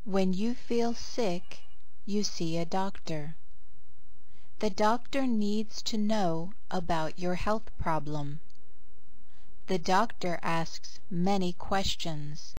When you feel sick, you see a doctor. The doctor needs to know about your health problem. The doctor asks many questions.